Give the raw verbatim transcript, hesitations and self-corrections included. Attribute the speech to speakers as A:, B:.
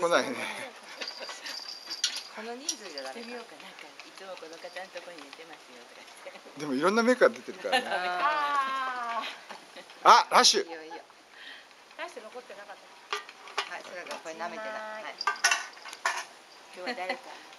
A: 来ないね。
B: この人数じゃダメか。
C: 見ようかなんかいつもこの方のとこに寝てますよとか言って。
A: でもいろんなメーカー出てるからね。
B: あ
A: あ、ラッシュ。
B: いいよいいよ。
D: 大して残ってなかった。
B: はい、それがこれ舐めてない。はい。
C: 今日は誰か。